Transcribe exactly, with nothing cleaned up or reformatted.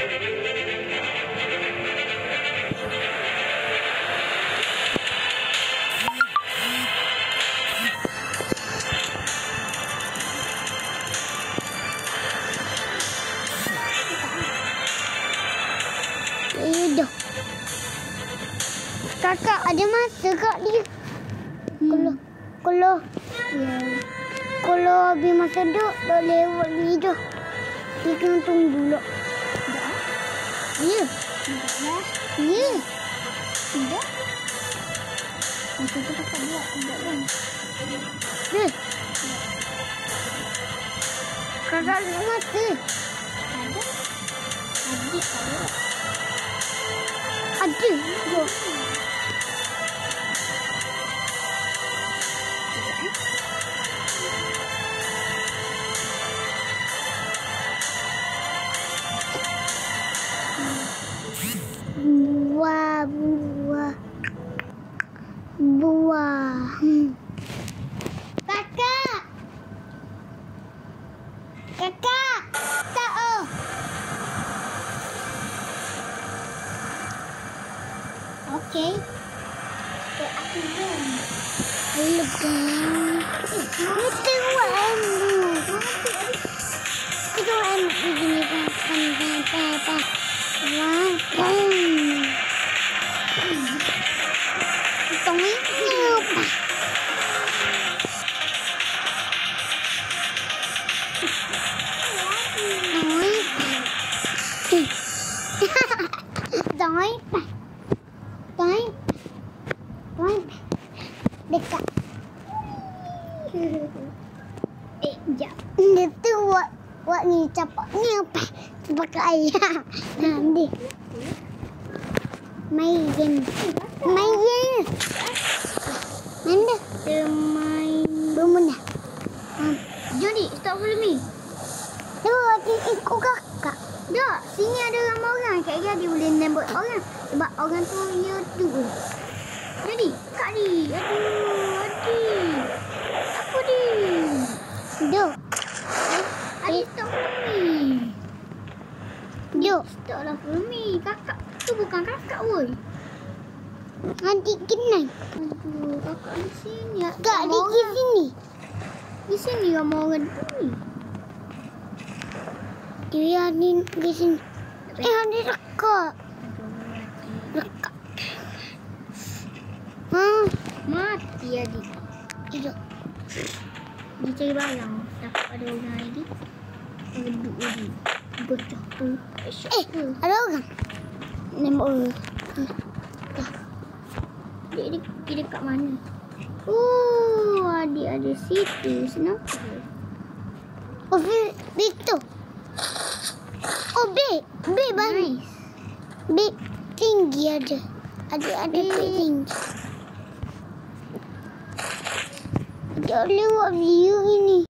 Dah. Kakak ada masa kak dia. Hmm. Kalau kalau ya. Kalau habis masa duk, dah lewat ni dah. Dia kena tunggu dulu. Dah? Ya. Dah? Ya. Dah? Masa tu kakak buat tidak kan? Ya. Kakak ada masa. Ada? Adik ada. Ada. Ya. Buah, buah, buah. Hmm. Kakak, kakak, tak oh. Okey. Okay, aku pun. Hello, guys. Kita buat dulu. Kita buat begini kan, kan, kan, kan, kan. Wah, kan. Tông ấy nhiều bà. Nói Nói bà. Nói Nói dekat. Eh, jap. Dia tu buat buat ni capak ni apa? Pakai ayah. Nanti. Main. Main. Mana? Main. Belum dah. Hmm. Jadi, stop follow me. Tu ada ikut kakak. Tak, sini ada ramai orang. Kak Ria dia boleh nembak orang. Sebab orang tu dia tu. Jadi, Kak Di. Aduh, Adik. Apa di? Duk. Adik stop follow me. Duk. Stop lah follow me. Kakak. Tu bukan kakak woi. Adik kenal. Aduh, kakak di sini. Kak di sini. Di sini ramai orang tu ni. Dia di di sini. Eh, ada dekat. Dekat. Hmm. Mati Adik. Hidup. Dia cari barang. Dapat ada orang lagi. Duduk lagi. Gocok tu. Eh, ada orang. Nembak orang. Dia dia pergi dekat mana? Oh, Adik ada situ. Kenapa? Oh, big tu. Oh, big. Big banyak. Nice. Big tinggi ada. Ada ada big tinggi. Dia lewat view ini.